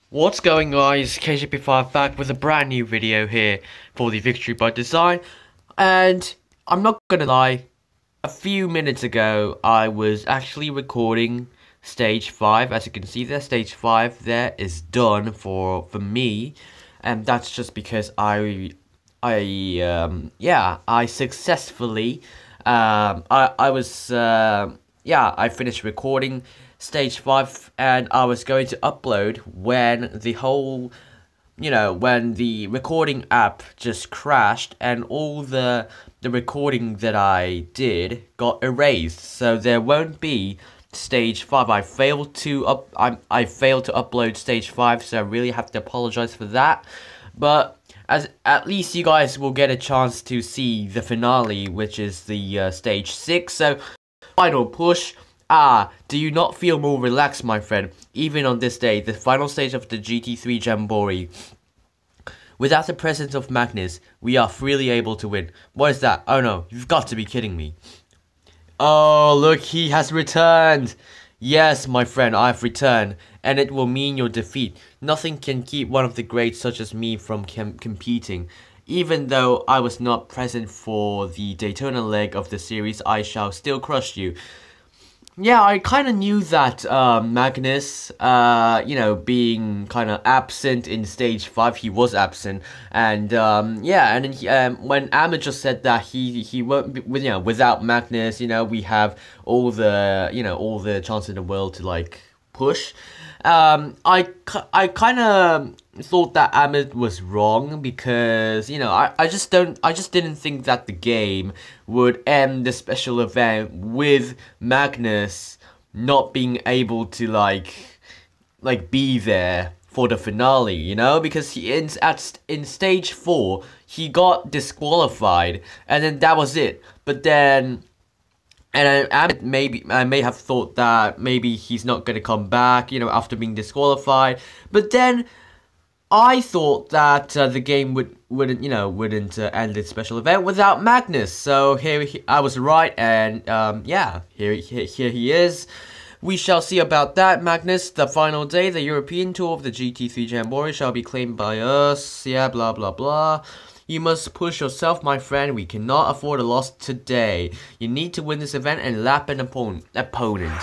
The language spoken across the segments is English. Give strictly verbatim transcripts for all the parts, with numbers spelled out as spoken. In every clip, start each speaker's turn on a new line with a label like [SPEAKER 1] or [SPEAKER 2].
[SPEAKER 1] What's going on, guys? K J P five back with a brand new video here for the Victory by Design. And I'm not gonna lie, a few minutes ago I was actually recording stage five. As you can see there, stage five there is done for for me, and that's just because I I um yeah I successfully um I I was uh, yeah I finished recording stage five, and I was going to upload when the whole you know when the recording app just crashed and all the the recording that I did got erased, so there won't be stage five. I failed to up I I failed to upload stage five, so I really have to apologize for that. But as at least you guys will get a chance to see the finale, which is the uh, stage six. So final push. Ah, do you not feel more relaxed, my friend? Even on this day, the final stage of the G T three Jamboree. Without the presence of Magnus, we are freely able to win. What is that? Oh no, you've got to be kidding me. Oh, look, he has returned. Yes, my friend, I've returned, and it will mean your defeat. Nothing can keep one of the greats such as me from com competing. Even though I was not present for the Daytona leg of the series, I shall still crush you. Yeah, I kind of knew that uh, Magnus, uh, you know, being kind of absent in stage five, he was absent, and um, yeah, and then he, um, when Ahmed just said that he he won't, be, you know, without Magnus, you know, we have all the, you know, all the chance in the world to like push. Um, I, I kind of thought that Ahmed was wrong because, you know, I, I just don't, I just didn't think that the game would end the special event with Magnus not being able to, like, like, be there for the finale, you know, because he, in, at, in stage four, he got disqualified, and then that was it, but then... And I, I maybe I may have thought that maybe he's not gonna come back, you know, after being disqualified. But then I thought that uh, the game would wouldn't you know wouldn't uh, end its special event without Magnus. So here he, I was right, and um, yeah, here, here here he is. We shall see about that, Magnus. The final day, the European tour of the G T three Jamboree shall be claimed by us. Yeah, blah blah blah. You must push yourself, my friend. We cannot afford a loss today. You need to win this event and lap an opponent. Opponent.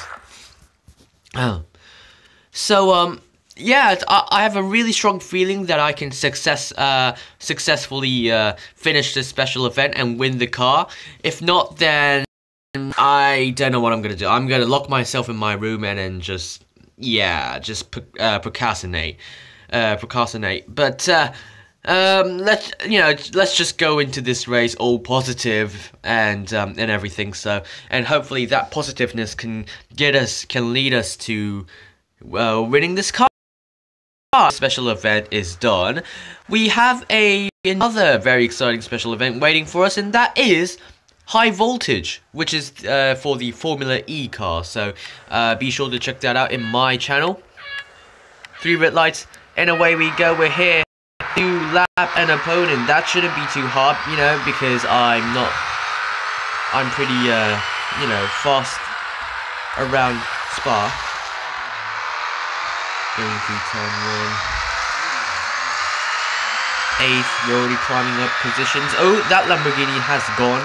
[SPEAKER 1] Oh. So, um, yeah, I, I have a really strong feeling that I can success, uh, successfully uh, finish this special event and win the car. If not, then I don't know what I'm gonna do. I'm gonna lock myself in my room and then just, yeah, just uh, procrastinate, uh, procrastinate. But, uh. Um, let's, you know, let's just go into this race all positive and, um, and everything, so, and hopefully that positiveness can get us, can lead us to, well, winning this car. Special event is done. We have a, another very exciting special event waiting for us, and that is High Voltage, which is, uh, for the Formula E car, so, uh, be sure to check that out in my channel. Three red lights, and away we go, we're here. To lap an opponent. That shouldn't be too hard, you know, because I'm not, I'm pretty, uh, you know, fast around Spa. Going through turn one. Eighth, we're already climbing up positions. Oh, that Lamborghini has gone.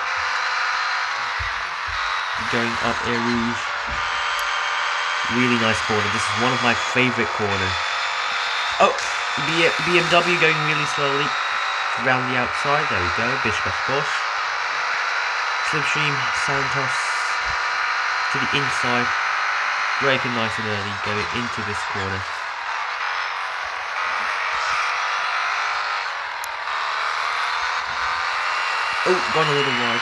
[SPEAKER 1] Going up Air Rouge. Really nice corner. This is one of my favorite corners. Oh! B M W going really slowly around the outside. There we go. Bish bash bosh. Slipstream Santos to the inside. Braking nice and early. Going into this corner. Oh, gone a little wide.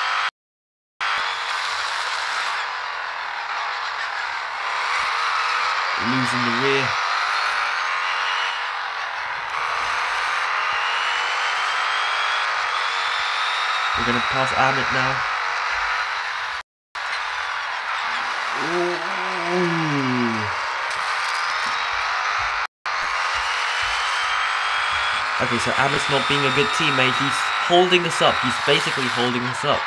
[SPEAKER 1] Losing the rear. We're gonna pass Ahmed now. Ooh. Okay, so Ahmed's not being a good teammate. He's holding us up. He's basically holding us up.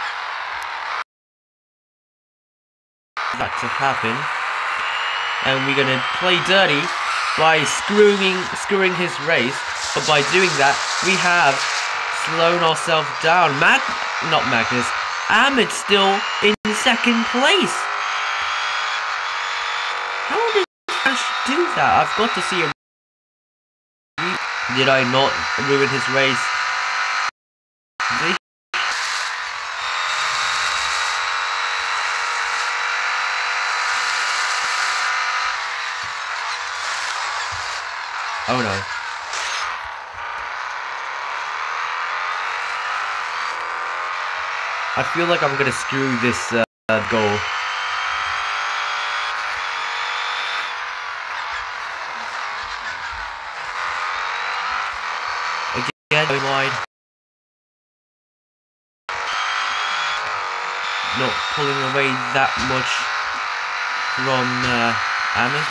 [SPEAKER 1] That to happen. And we're gonna play dirty by screwing screwing his race, but by doing that, we have slowed ourselves down. Mag, not Magnus, Ahmed's still in second place. How did Ash do that? I've got to see him. Did I not ruin his race? Did Oh no. I feel like I'm gonna screw this uh, goal. Again, going wide. Not pulling away that much from uh, Ahmed.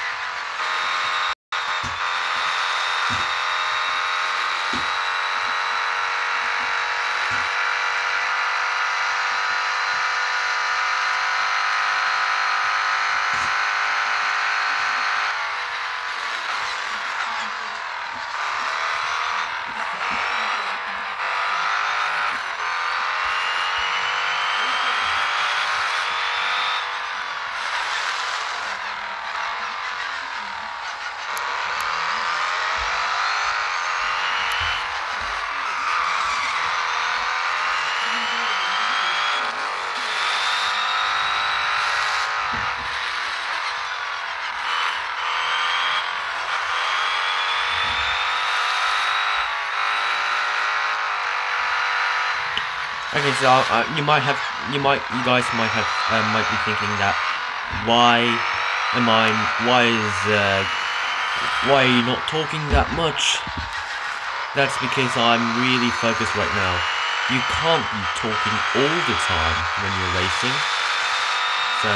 [SPEAKER 1] Okay, so uh, you might have, you might, you guys might have, uh, might be thinking that, why am I, why is, uh, why are you not talking that much? That's because I'm really focused right now. You can't be talking all the time when you're racing. So,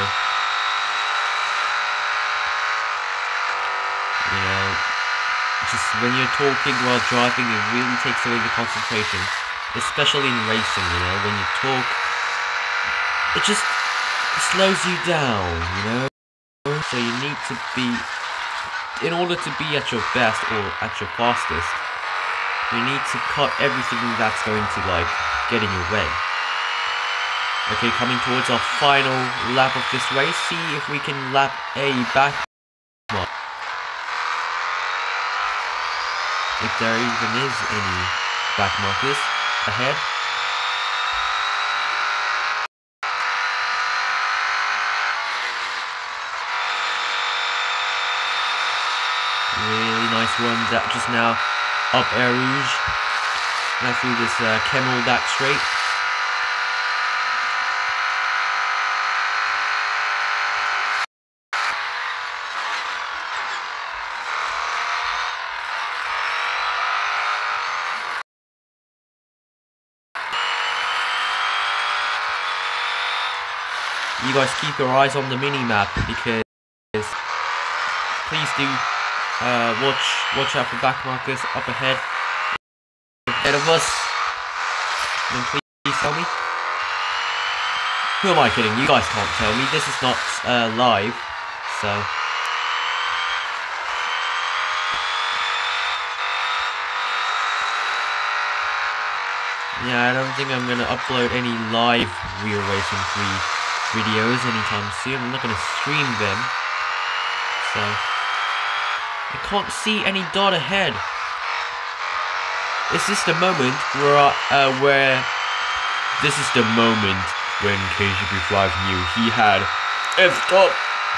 [SPEAKER 1] you know, just when you're talking while driving, it really takes away the concentration. Especially in racing, you know, when you talk, it just slows you down, you know? So you need to be, in order to be at your best or at your fastest, you need to cut everything that's going to, like, get in your way. Okay, coming towards our final lap of this race, see if we can lap a back mark. If there even is any back markers ahead. Really nice run that just now up Air Rouge. Now through this uh, Camel back straight. You guys keep your eyes on the mini-map, because please do uh, watch watch out for back markers up ahead ahead of us. Then please tell me. Who am I kidding? You guys can't tell me. This is not uh, live, so. Yeah, I don't think I'm gonna upload any live Real Racing three videos anytime soon. I'm not gonna stream them, so I can't see any dot ahead. Is this the moment where uh, where this is the moment when K G P five knew he had effed up?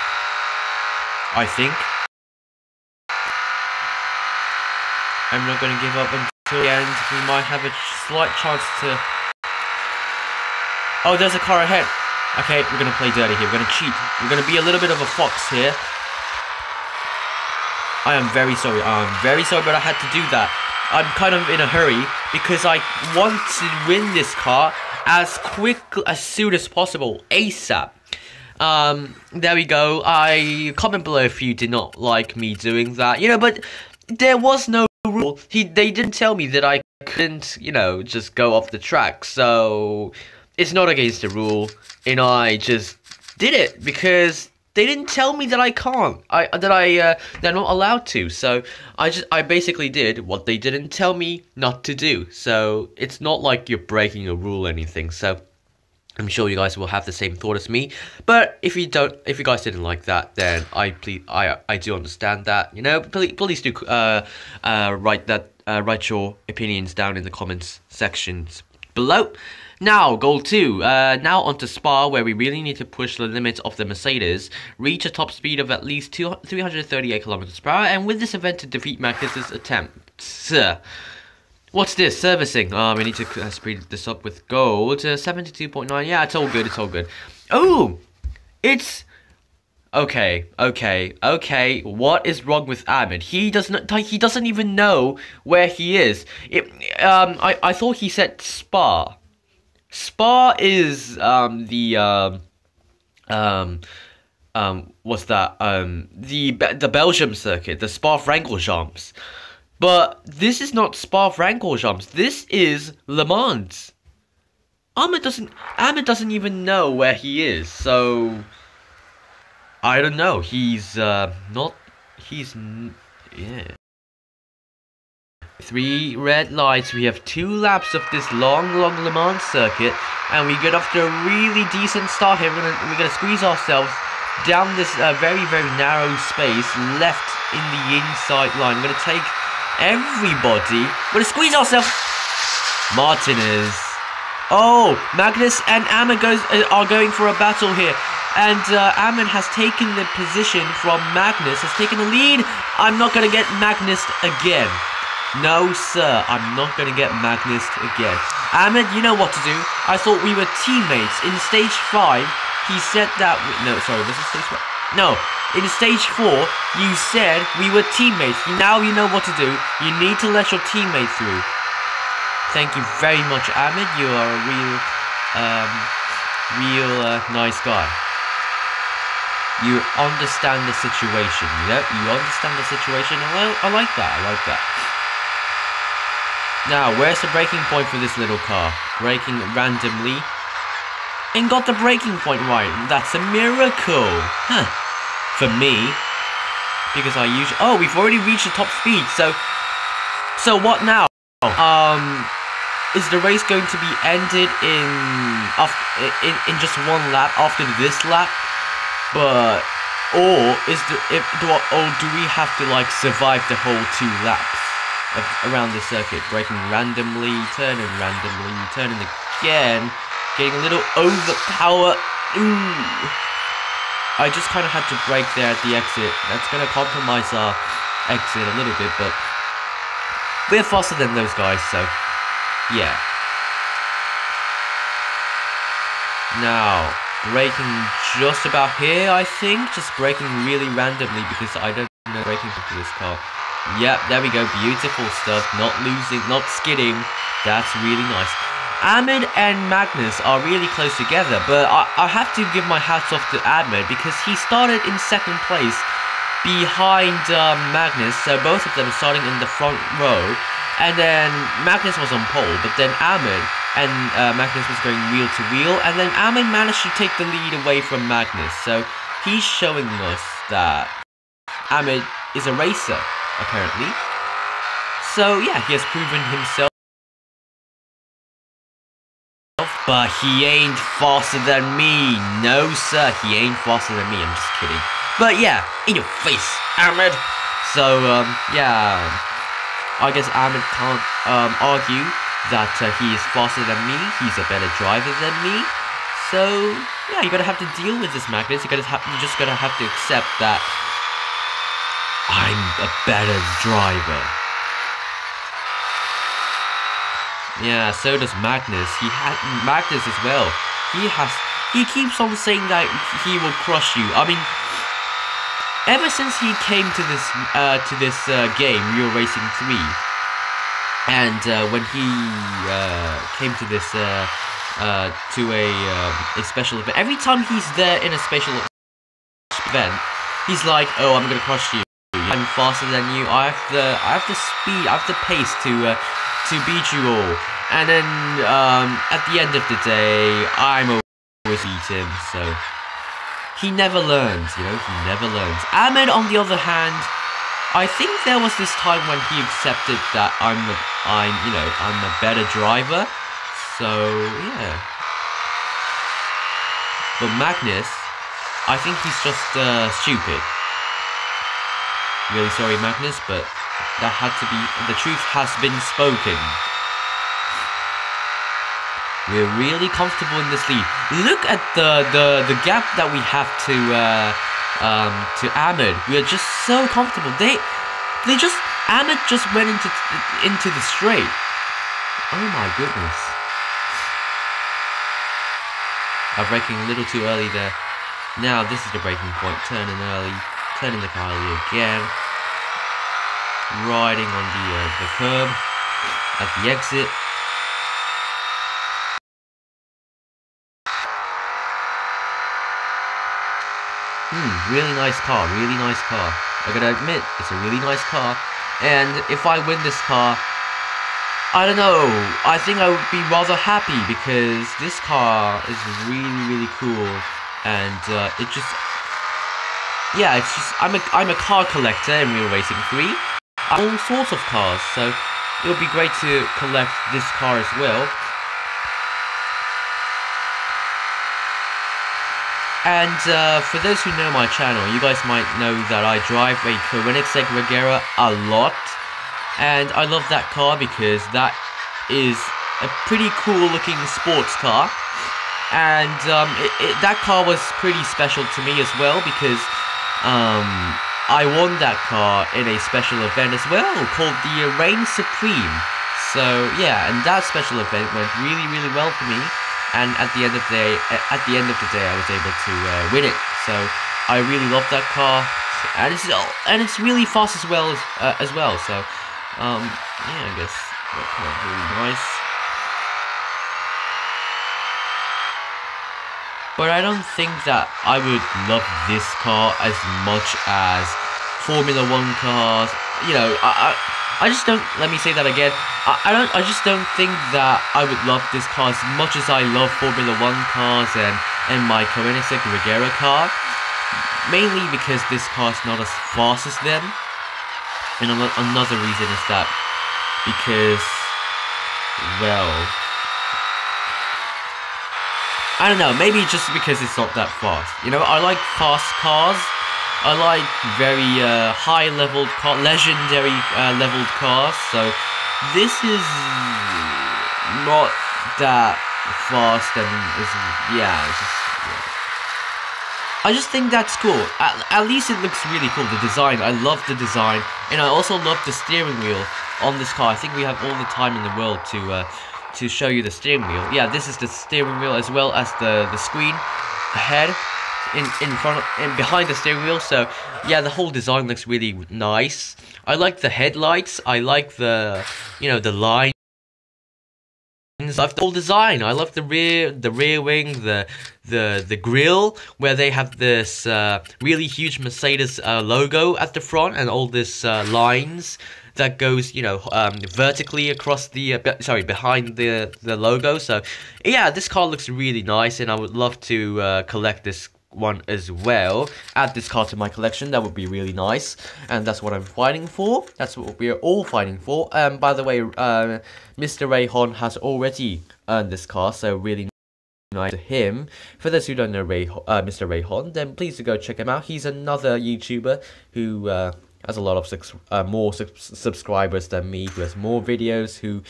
[SPEAKER 1] I think I'm not gonna give up until the end. We might have a slight chance to. Oh, there's a car ahead. Okay, we're gonna play dirty here. We're gonna cheat. We're gonna be a little bit of a fox here. I am very sorry. I'm very sorry, but I had to do that. I'm kind of in a hurry because I want to win this car as quick, as soon as possible, ASAP. Um, there we go. I comment below if you did not like me doing that. You know, but there was no rule. He, they didn't tell me that I couldn't, you know, just go off the track. So it's not against the rule. And I just did it because They didn't tell me that I can't. I that I uh, they're not allowed to. So I just I basically did what they didn't tell me not to do. So it's not like you're breaking a rule or anything. So I'm sure you guys will have the same thought as me. But if you don't, if you guys didn't like that, then I please I I do understand that. You know, please please do uh uh write that uh, write your opinions down in the comments sections below. Now, goal two. Uh, now onto Spa, where we really need to push the limits of the Mercedes, reach a top speed of at least three hundred thirty-eight kilometers per hour, and with this event to defeat Magnus's attempts. What's this? Servicing. Um, we need to uh, speed this up with gold. Uh, seventy-two point nine. Yeah, it's all good. It's all good. Oh, it's okay. Okay. Okay. What is wrong with Ahmed? He doesn't. He doesn't even know where he is. It. Um. I. I thought he said Spa. Spa is um the um um um what's that um the the Belgium circuit, the Spa-Francorchamps, but this is not Spa-Francorchamps. This is Le Mans. Ahmed doesn't Ahmed doesn't even know where he is, so I don't know. He's uh not he's yeah. Three red lights. We have two laps of this long, long Le Mans circuit, and we get off to a really decent start here. We're gonna, we're gonna squeeze ourselves down this uh, very, very narrow space, left in the inside line. We're gonna take everybody. We're gonna squeeze ourselves. Martinez. Oh, Magnus and Ahmed goes uh, are going for a battle here, and uh, Ahmed has taken the position from Magnus. Has taken the lead. I'm not gonna get Magnus again. No, sir, I'm not going to get Magnus again. Ahmed, you know what to do. I thought we were teammates. In stage five, he said that... We, no, sorry, was it stage five? No, in stage four, you said we were teammates. Now you know what to do. You need to let your teammate through. Thank you very much, Ahmed. You are a real, um, real uh, nice guy. You understand the situation, you know? You understand the situation. I, I like that, I like that. Now, where's the braking point for this little car? Braking randomly. And got the braking point right. That's a miracle. Huh. For me. Because I usually... Oh, we've already reached the top speed. So... So what now? Um... Is the race going to be ended in... In, in just one lap after this lap? But... Or is the... If, do, or do we have to, like, survive the whole two laps? Of, around the circuit, braking randomly, turning randomly, turning again, getting a little overpower. Ooh. I just kind of had to brake there at the exit. That's going to compromise our exit a little bit, but we're faster than those guys, so yeah. Now, braking just about here, I think. Just braking really randomly because I don't know braking for this car. Yep, there we go, beautiful stuff, not losing, not skidding, that's really nice. Ahmed and Magnus are really close together, but I, I have to give my hats off to Ahmed because he started in second place behind um, Magnus, so both of them are starting in the front row, and then Magnus was on pole, but then Ahmed and uh, Magnus was going wheel to wheel, and then Ahmed managed to take the lead away from Magnus, so he's showing us that Ahmed is a racer. Apparently. So yeah, he has proven himself. But he ain't faster than me. No sir, he ain't faster than me. I'm just kidding. But yeah, in your face, Ahmed. So um, yeah, I guess Ahmed can't um, argue that uh, he is faster than me. He's a better driver than me. So yeah, you're gonna have to deal with this, Magnus. You're gonna have, you're just gonna have to accept that I'm a better driver. Yeah, so does Magnus. He had Magnus as well. He has. He keeps on saying that he will crush you. I mean, ever since he came to this uh, to this uh, game, Real Racing three, and uh, when he uh, came to this uh, uh, to a um, a special event, every time he's there in a special event, he's like, "Oh, I'm gonna crush you. I'm faster than you. I have the I have the speed. I have the pace to uh, to beat you all." And then um, at the end of the day, I'm always beat him. So he never learns, you know, he never learns. Ahmed, on the other hand, I think there was this time when he accepted that I'm the, I'm, you know, I'm a better driver. So, yeah. But Magnus, I think he's just uh, stupid. Really sorry, Magnus, but that had to be, the truth has been spoken. We're really comfortable in this lead. Look at the the the gap that we have to uh, um, to Ahmed. We are just so comfortable. They they just Ahmed just went into into the straight. Oh my goodness! I'm braking a little too early there. Now this is the braking point. Turning early, turning the car early again. Riding on the uh, the curb at the exit. Hmm, really nice car, really nice car. I gotta admit, it's a really nice car. And if I win this car, I don't know, I think I would be rather happy because this car is really, really cool. And uh, it just, yeah, it's just, I'm a, I'm a car collector in Real Racing three. I own all sorts of cars, so it would be great to collect this car as well. And uh, for those who know my channel, you guys might know that I drive a Koenigsegg Regera a lot. And I love that car because that is a pretty cool looking sports car. And um, it, it, that car was pretty special to me as well because um, I won that car in a special event as well called the Reign Supreme. So yeah, and that special event went really, really well for me. And at the end of the day, at the end of the day, I was able to uh, win it. So I really love that car, and it's and it's really fast as well as uh, as well. So um, yeah, I guess that car is really nice. But I don't think that I would love this car as much as Formula One cars. You know, I. I I just don't, let me say that again, I, I don't, I just don't think that I would love this car as much as I love Formula One cars and, and my Koenigsegg Regera car. Mainly because this car is not as fast as them. And another reason is that, because, well, I don't know, maybe just because it's not that fast. You know, I like fast cars. I like very uh, high-leveled, car legendary uh, leveled cars, so this is not that fast and is, yeah, it's just, yeah. I just think that's cool. At, at least it looks really cool, the design. I love the design, and I also love the steering wheel on this car. I think we have all the time in the world to uh, to show you the steering wheel. Yeah, this is the steering wheel as well as the the screen ahead. In, in front of, in behind the steering wheel, so yeah, the whole design looks really nice. I like the headlights, I like the, you know, the lines. I love the whole design. I love the rear, the rear wing, the the the grille, where they have this uh, really huge Mercedes uh, logo at the front, and all this uh, lines that goes, you know, um, vertically across the, uh, be sorry, behind the the logo. So yeah, this car looks really nice, and I would love to uh, collect this one as well. Add this car to my collection. That would be really nice, and that's what I'm fighting for. That's what we are all fighting for. Um, by the way, uh, Mister Rayhon has already earned this car, so really nice to him. For those who don't know Ray, uh, Mister Rayhon, then please do go check him out. He's another YouTuber who uh, has a lot of six, uh, more sub subscribers than me, who has more videos, who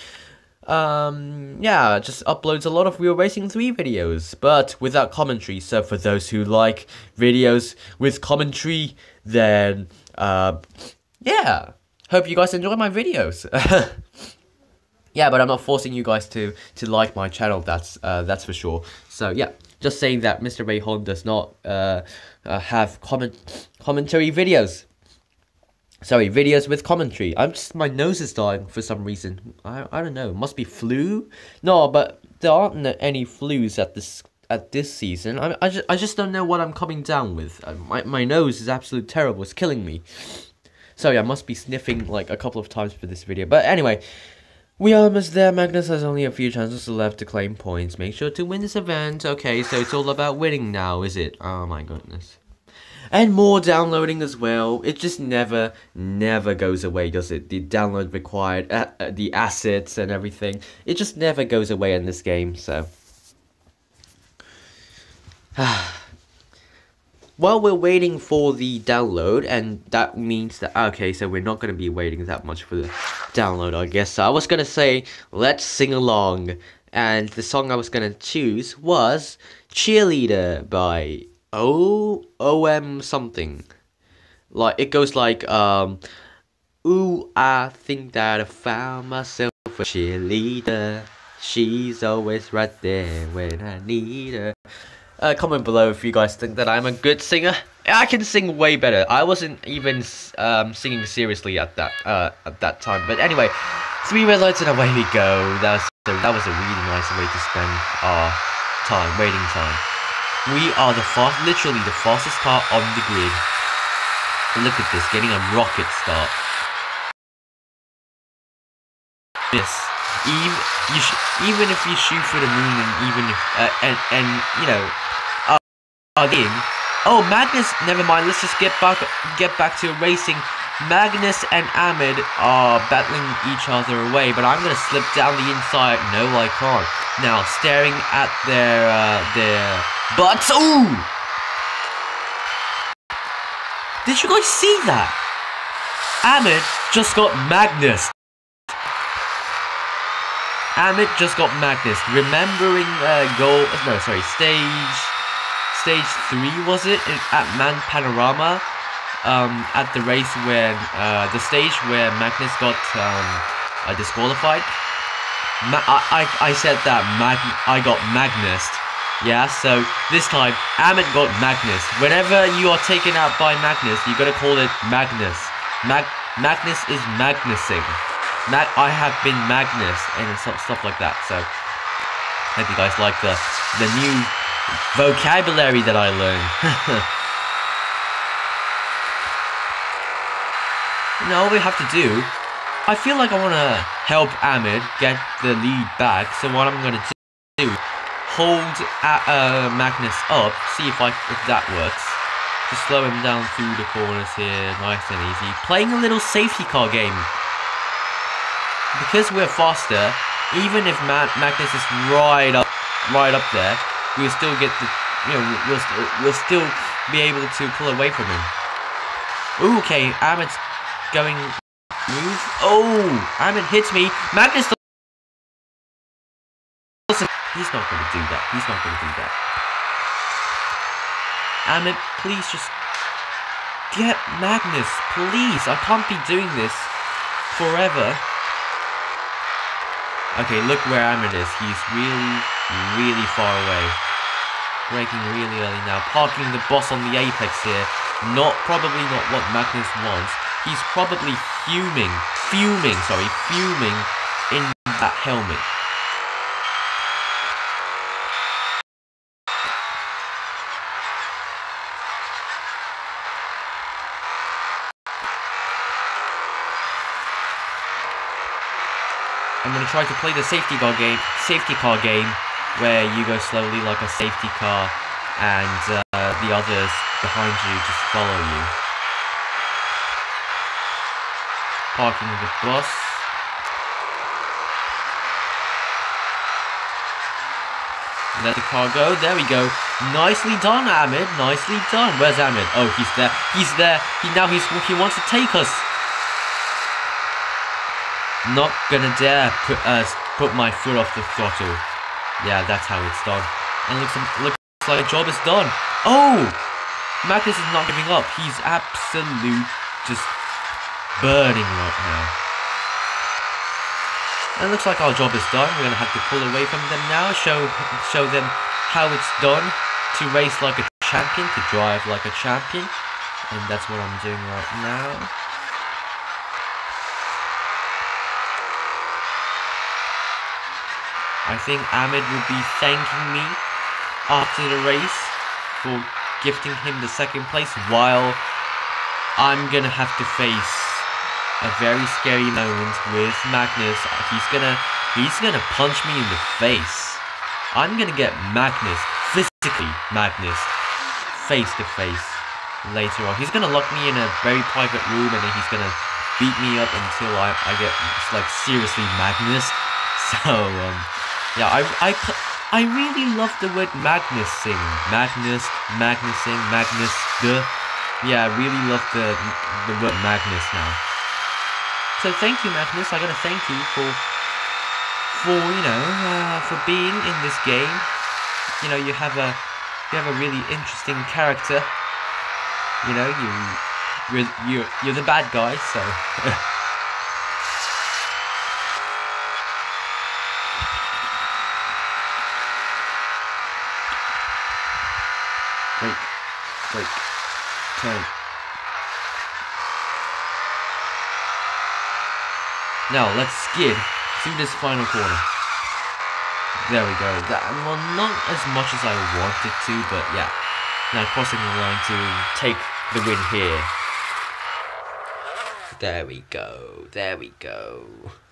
[SPEAKER 1] Um, yeah, just uploads a lot of Real Racing three videos, but without commentary. So for those who like videos with commentary, then, uh, yeah, hope you guys enjoy my videos. Yeah, but I'm not forcing you guys to, to like my channel, that's, uh, that's for sure. So yeah, just saying that Mister Rayhon does not, uh, uh have comment, commentary videos. Sorry, videos with commentary. I'm just, my nose is dying for some reason. I I don't know. Must be flu? No, but there aren't any flus at this at this season. I I just I just don't know what I'm coming down with. My my nose is absolutely terrible. It's killing me. Sorry, I must be sniffing like a couple of times for this video. But anyway, We are almost there. Magnus has only a few chances left to claim points. Make sure to win this event. Okay, so it's all about winning now, is it? Oh my goodness. And more downloading as well. It just never, never goes away, does it? The download required, uh, uh, the assets and everything. It just never goes away in this game, so. While we're waiting for the download, and that means that, okay, so we're not going to be waiting that much for the download, I guess. So I was going to say, let's sing along. And the song I was going to choose was Cheerleader by O O M something. Like, it goes like, um, ooh, I think that I found myself a cheerleader. She's always right there when I need her. Uh, comment below if you guys think that I'm a good singer. I can sing way better. I wasn't even um, singing seriously at that uh, at that time. But anyway, three red lights and away we go. That was a, that was a really nice way to spend our time, waiting time. We are the fast, literally the fastest car on the grid. Look at this, getting a rocket start. This, even you sh even if you shoot for the moon, and even if uh, and and you know. Again, oh Magnus, never mind. Let's just get back get back to racing. Magnus and Ahmed are battling each other away, but I'm gonna slip down the inside. No, I can't. Now staring at their uh, their butts. Ooh! Did you guys see that? Ahmed just got Magnus. Ahmed just got Magnus. Remembering uh, goal? No, sorry, stage. Stage three, was it, at Man Panorama, um, at the race where, uh, the stage where Magnus got, um, uh, disqualified. Ma I, I, I said that Mag I got Magnus, yeah, so this time, Ahmed got Magnus. Whenever you are taken out by Magnus, you gotta call it Magnus. Mag Magnus is Magnusing. Mag I have been Magnus, and stuff, stuff like that, so, hope you guys like the, the new vocabulary that I learned. Now all we have to do, I feel like I want to help Ahmed get the lead back, so what I'm going to do, hold uh, uh, Magnus up, see if, I, if that works. Just slow him down through the corners here, nice and easy. Playing a little safety car game. Because we're faster, even if Ma Magnus is right up, right up there, we'll still get the, you know, we'll, st we'll still be able to pull away from him. Ooh, okay, Ahmed's going, move. Oh, Ahmed hits me. Magnus doesn't, he's not going to do that. He's not going to do that. Ahmed, please just get Magnus, please. I can't be doing this forever. Okay, look where Ahmed is. He's really, really far away. Braking really early now. Parking the boss on the apex here. Not, probably not what Magnus wants. He's probably fuming, fuming, sorry, fuming in that helmet. I'm gonna try to play the safety car game, safety car game, where you go slowly like a safety car, and uh, the others behind you just follow you. Parking the bus. Let the car go. There we go. Nicely done, Ahmed. Nicely done. Where's Ahmed? Oh, he's there. He's there. He now he's he wants to take us. Not gonna dare put uh, put my foot off the throttle. Yeah, that's how it's done. And looks looks like job is done. Oh, Magnus is not giving up. He's absolute just burning right now. And it looks like our job is done. We're gonna have to pull away from them now. Show show them how it's done to race like a champion, to drive like a champion, and that's what I'm doing right now. I think Ahmed will be thanking me after the race for gifting him the second place, while I'm gonna have to face a very scary moment with Magnus. He's gonna, he's gonna punch me in the face. I'm gonna get Magnus, physically Magnus, face to face later on. He's gonna lock me in a very private room and then he's gonna beat me up until I, I get, like, seriously Magnus. So, um, yeah, I, I, I really love the word Magnusing. Magnus, Magnusing, Magnus, the. Yeah, I really love the, the word Magnus now. So thank you, Magnus. I gotta thank you for, for you know, uh, for being in this game. You know, you have a, you have a really interesting character. You know, you, you're, you're, you're the bad guy, so. Break, break, turn. Now let's skid through this final corner. There we go. That, well, not as much as I wanted to, but yeah. Now crossing the line to take the win here. There we go. There we go.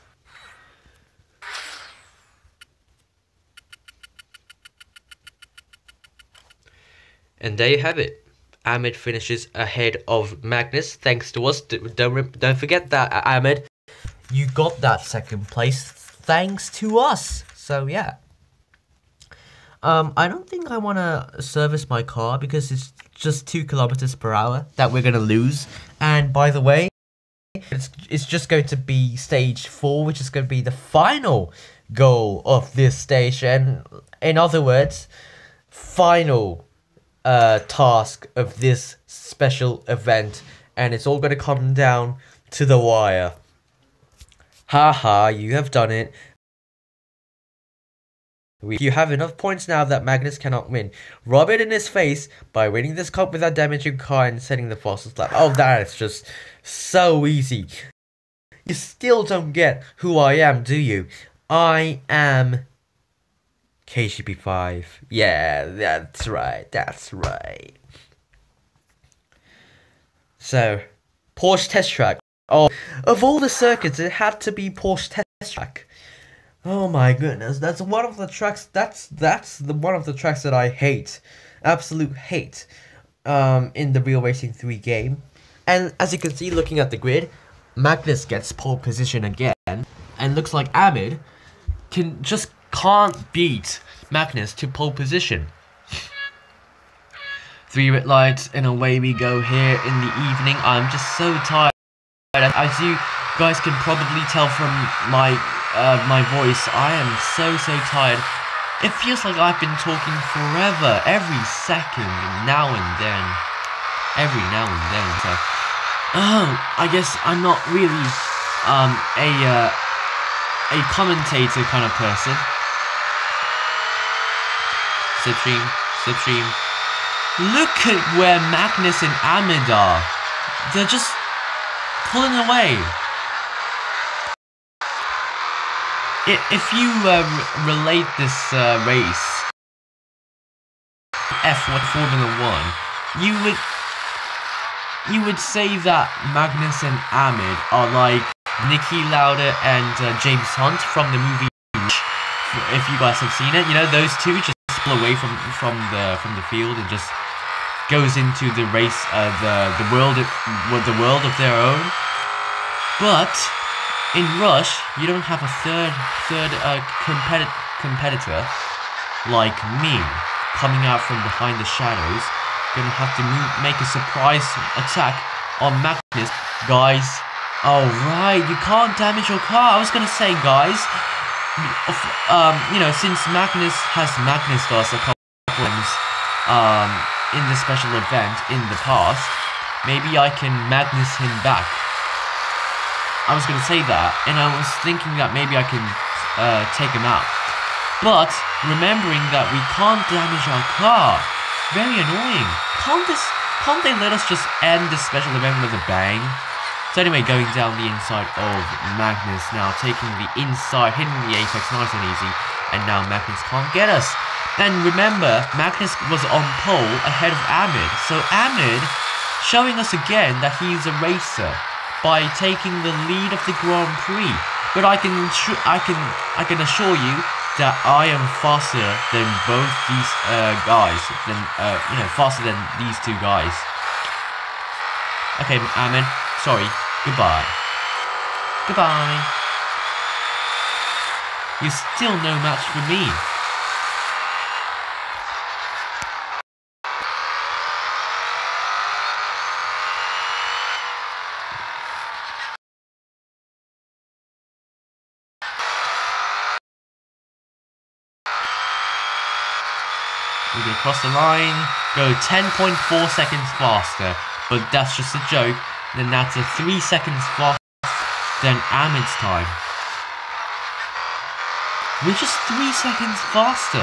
[SPEAKER 1] And there you have it. Ahmed finishes ahead of Magnus, thanks to us. Don't don't forget that, Ahmed. You got that second place thanks to us. So yeah. Um, I don't think I want to service my car because it's just two kilometers per hour that we're gonna lose. And by the way, it's it's just going to be stage four, which is going to be the final goal of this station. In other words, final. Uh, task of this special event, and it's all going to come down to the wire. Haha, you have done it. You have enough points now that Magnus cannot win. Rub it in his face by winning this cup without damaging your car and setting the fastest lap. Oh, that is just so easy. You still don't get who I am, do you? I am K G P five. Yeah, that's right. That's right. So, Porsche Test Track. Oh, of all the circuits, it had to be Porsche Test Track. Oh my goodness, that's one of the tracks. That's that's the one of the tracks that I hate, absolute hate, um, in the Real Racing three game. And as you can see, looking at the grid, Magnus gets pole position again, and looks like Ahmed can just. Can't beat Magnus to pole position. Three red lights and away we go here in the evening. I'm just so tired. As you guys can probably tell from my uh, my voice, I am so so tired. It feels like I've been talking forever, every second, now and then, every now and then. So, oh, I guess I'm not really um a uh, a commentator kind of person. Slipstream, slipstream. Look at where Magnus and Ahmed are. They're just pulling away. If you uh, relate this uh, race, F one Formula One, you would you would say that Magnus and Ahmed are like Niki Lauda and uh, James Hunt from the movie. If you guys have seen it, you know those two just. Away from from the from the field and just goes into the race, uh, the the world with the world of their own. But in Rush, you don't have a third third uh, competi competitor like me coming out from behind the shadows. Gonna have to move, make a surprise attack on Magnus, guys. Oh right, you can't damage your car. I was gonna say, guys. Um, you know, since Magnus has Magnused us a couple of times um, in the special event in the past, maybe I can Magnus him back. I was going to say that, and I was thinking that maybe I can uh, take him out. But, remembering that we can't damage our car, very annoying. Can't, this, can't they let us just end this special event with a bang? So anyway, going down the inside of Magnus now, taking the inside, hitting the apex nice and easy, and now Magnus can't get us. And remember, Magnus was on pole ahead of Ahmed, so Ahmed showing us again that he's a racer. by taking the lead of the Grand Prix. But I can I can I can assure you that I am faster than both these uh, guys. Than uh, you know, faster than these two guys. Okay, Amin. Sorry. Goodbye. Goodbye. You're still no match for me. We can cross the line, go ten point four seconds faster, but that's just a joke. Then that's a three seconds faster than Amin's time. We're just three seconds faster.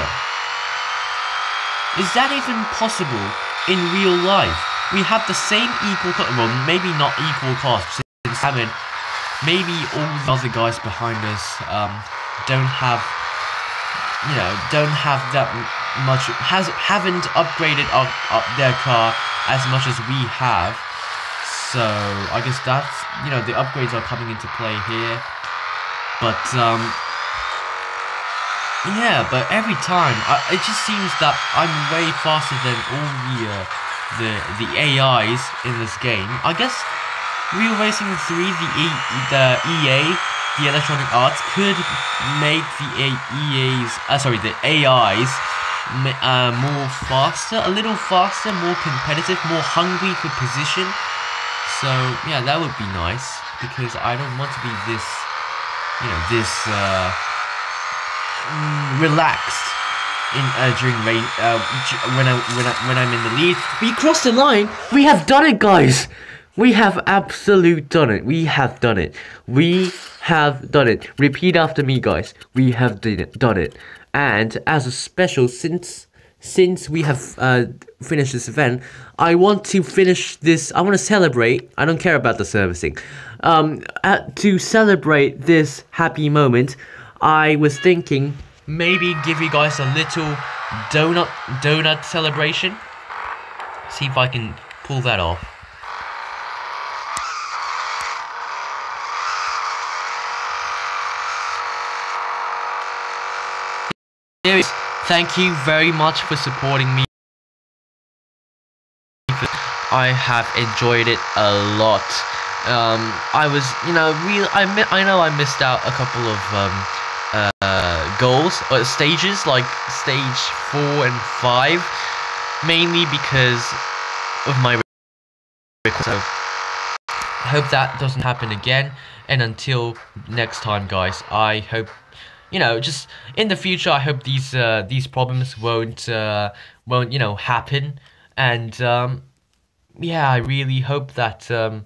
[SPEAKER 1] Is that even possible in real life? We have the same equal cost, well, maybe not equal cost, since Amin, maybe all the other guys behind us um, don't have, you know, don't have that much, has haven't upgraded up, up their car as much as we have. So I guess that's, you know, the upgrades are coming into play here. But um, yeah, but every time I, it just seems that I'm way faster than all the uh, the the A Is in this game. I guess Real Racing three, the e, the E A, the Electronic Arts, could make the E As, uh, sorry, the A Is. Uh, more faster, a little faster, more competitive, more hungry for position. So yeah, that would be nice, because I don't want to be this, you know, this uh, relaxed in uh, during race uh, when I when I when I'm in the lead. We crossed the line. We have done it, guys. We have absolute done it. We have done it. We have done it. Repeat after me, guys. We have done it. Done it. And as a special, since since we have uh, finished this event, I want to finish this. I want to celebrate. I don't care about the servicing. Um, uh, to celebrate this happy moment, I was thinking maybe give you guys a little donut donut celebration. See if I can pull that off. Thank you very much for supporting me. I have enjoyed it a lot. Um, I was, you know, real. I I know I missed out a couple of um, uh, goals or stages, like stage four and five, mainly because of my record. So I hope that doesn't happen again. And until next time, guys, I hope. You know, just in the future, I hope these uh, these problems won't uh, won't you know happen, and um, yeah, I really hope that um,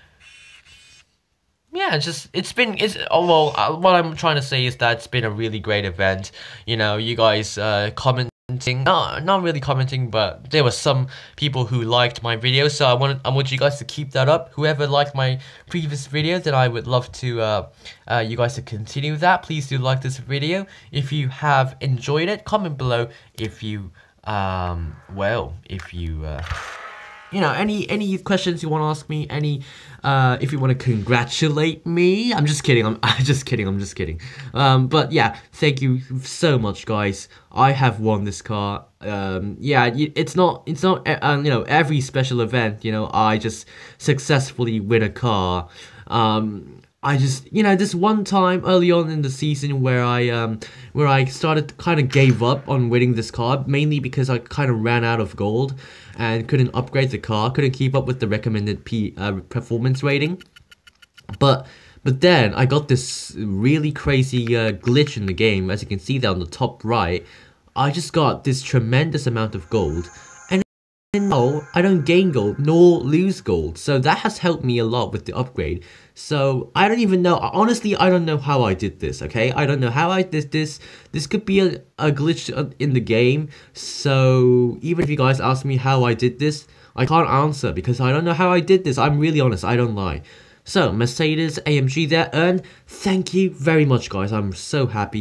[SPEAKER 1] yeah, just it's been it's oh, well, uh, what I'm trying to say is that it's been a really great event. You know, you guys uh, commenting, not not really commenting, but there were some people who liked my video, so I wanted I want you guys to keep that up. Whoever liked my previous video, then I would love to uh, uh, you guys to continue that. Please do like this video if you have enjoyed it. Comment below if you um well if you uh, you know any any questions you want to ask me, any uh if you want to congratulate me. I'm just kidding. I'm, I'm just kidding. I'm just kidding. Um, but yeah, thank you so much, guys. I have won this car. Um, yeah, it's not it's not uh, you know every special event. You know, I just successfully win a car. Um, I just you know this one time early on in the season where I um where I started kind of gave up on winning this car, mainly because I kind of ran out of gold and couldn't upgrade the car, couldn't keep up with the recommended P uh, performance rating. But but then I got this really crazy uh, glitch in the game, as you can see there on the top right. I just got this tremendous amount of gold, and now I don't gain gold nor lose gold, so that has helped me a lot with the upgrade. So I don't even know, honestly I don't know how I did this, okay? I don't know how I did this. This could be a, a glitch in the game, so even if you guys ask me how I did this, I can't answer because I don't know how I did this. I'm really honest, I don't lie. So Mercedes A M G there, and thank you very much, guys. I'm so happy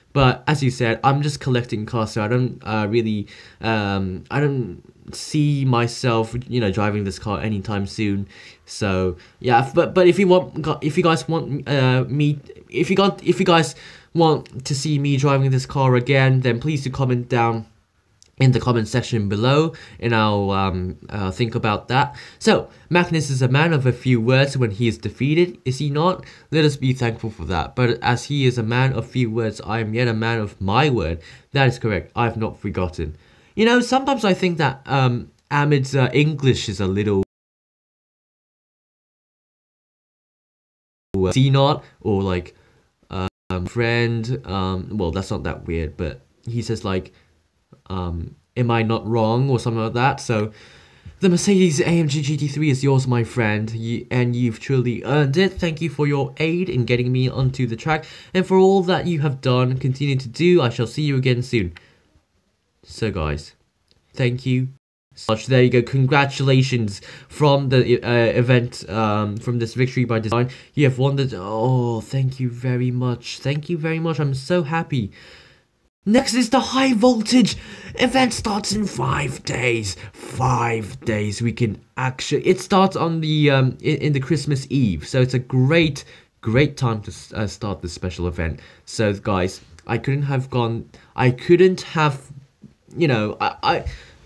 [SPEAKER 1] But as you said, I'm just collecting cars, so I don't uh, really, um, I don't see myself, you know, driving this car anytime soon. So yeah, but but if you want, if you guys want uh, me, if you got, if you guys want to see me driving this car again, then please do comment down in the comment section below, and I'll um, uh, think about that. So, Magnus is a man of a few words when he is defeated, is he not? Let us be thankful for that. But as he is a man of few words, I am yet a man of my word. That is correct, I have not forgotten. You know, sometimes I think that um, Ahmed's uh, English is a little... is he not? Or like, um, friend, um, well, that's not that weird, but he says like, Um, am I not wrong or something like that? So the Mercedes A M G G T three is yours, my friend, you, and you've truly earned it. Thank you for your aid in getting me onto the track, and for all that you have done and continue to do. I shall see you again soon. So guys, thank you so much. There you go, congratulations from the uh, event, um, from this Victory by Design. You have won the... oh, thank you very much. Thank you very much, I'm so happy. Next is the high voltage event. Starts in five days. Five days. We can actually. It starts on the um in, in the Christmas Eve, so it's a great great time to uh, start this special event. So guys, I couldn't have gone. I couldn't have. You know, I. I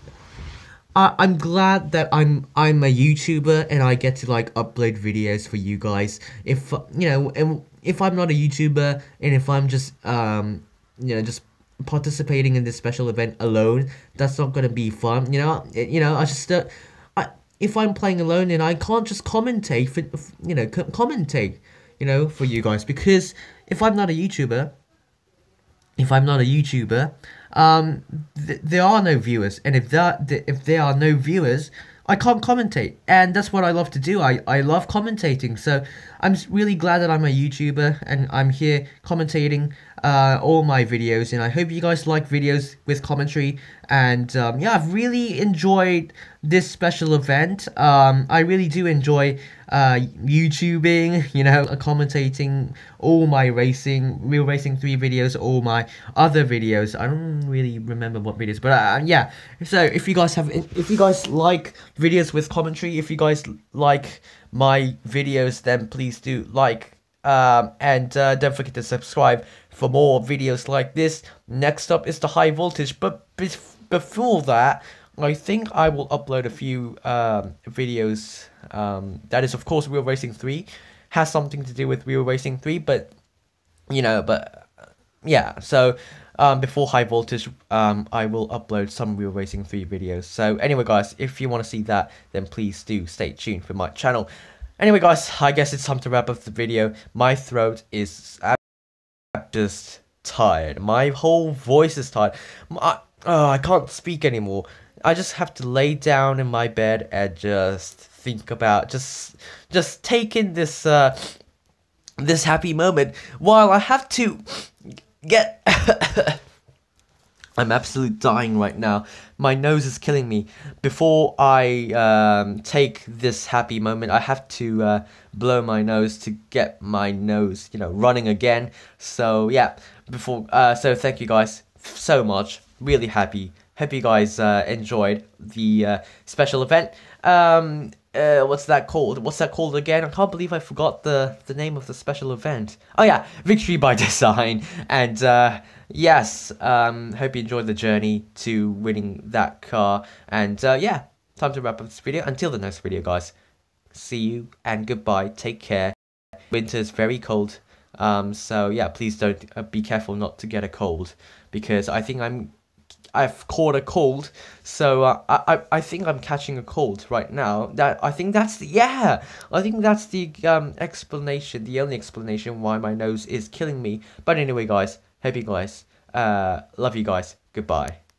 [SPEAKER 1] I, I'm glad that I'm I'm a YouTuber and I get to like upload videos for you guys. If you know, and if I'm not a YouTuber and if I'm just um you know just participating in this special event alone, that's not gonna be fun. You know, you know. I just, uh, I if I'm playing alone and I can't just commentate for, you know, co commentate, you know, for you guys, because if I'm not a YouTuber, if I'm not a YouTuber, um, th there are no viewers, and if that th if there are no viewers, I can't commentate, and that's what I love to do. I, I love commentating, so I'm really glad that I'm a YouTuber and I'm here commentating uh, all my videos, and I hope you guys like videos with commentary. And um, yeah, I've really enjoyed this special event. Um, I really do enjoy uh, YouTubing, you know, commentating all my racing, Real Racing three videos, all my other videos. I don't really remember what videos, but uh, yeah. So if you guys have, if you guys like videos with commentary, if you guys like my videos, then please do like, um, and uh, don't forget to subscribe for more videos like this. Next up is the high voltage, but before that, I think I will upload a few um, videos. Um, that is, of course, Real Racing three has something to do with Real Racing three, but you know, but uh, yeah. So um, before high voltage, um, I will upload some Real Racing three videos. So anyway, guys, if you want to see that, then please do stay tuned for my channel. Anyway, guys, I guess it's time to wrap up the video. My throat is just tired. My whole voice is tired. My, oh, I can't speak anymore. I just have to lay down in my bed and just think about, just, just take in this, uh, this happy moment while I have to get. I'm absolutely dying right now. My nose is killing me. Before I um, take this happy moment, I have to uh, blow my nose to get my nose, you know, running again. So yeah, before. Uh, so thank you guys so much. Really happy. Hope you guys uh, enjoyed the uh, special event. Um, uh, what's that called? What's that called again? I can't believe I forgot the the name of the special event. Oh yeah, Victory by Design. And uh, yes, um, hope you enjoyed the journey to winning that car. And uh, yeah, time to wrap up this video. Until the next video, guys. See you and goodbye. Take care. Winter is very cold. Um, so yeah, please don't uh, be careful not to get a cold, because I think I'm. I've caught a cold, so uh, I, I I think I'm catching a cold right now. That I think that's the, yeah, I think that's the um explanation, the only explanation why my nose is killing me. But anyway, guys, hope you guys, uh, love you guys. Goodbye.